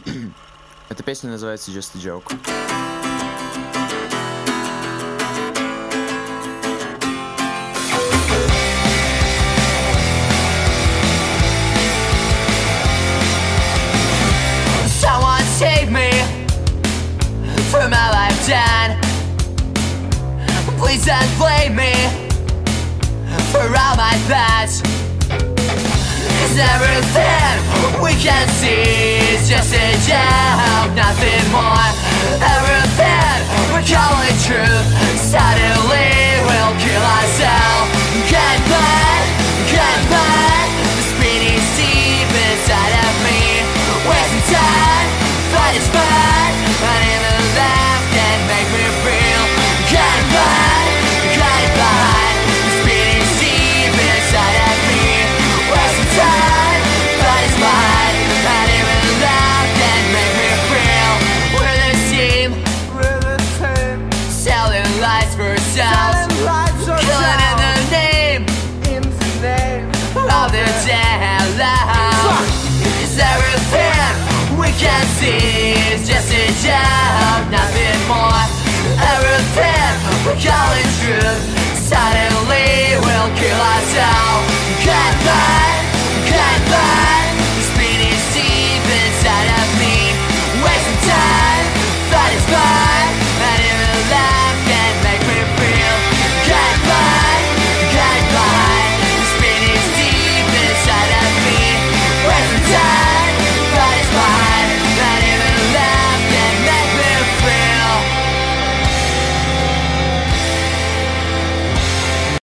Эта песня называется Just a Joke. Someone save me from all I've done. Please don't blame me for all my past. 'Cause everything we can see is just a joke, nothing more. Everything we call it truth suddenly will kill ourselves. Can't find the spinning deep inside of me. Wasting time, but it's fun. And even laugh can make me feel. Can't find the spinning deep inside of me. Wasting time, but it's fun. And even laugh can make me feel. We're the team, selling lies for ourselves, killing in the name of the damn love. 'Cause everything we can see is just a joke, nothing more. Everything we call it truth suddenly will kill ourselves. Can't find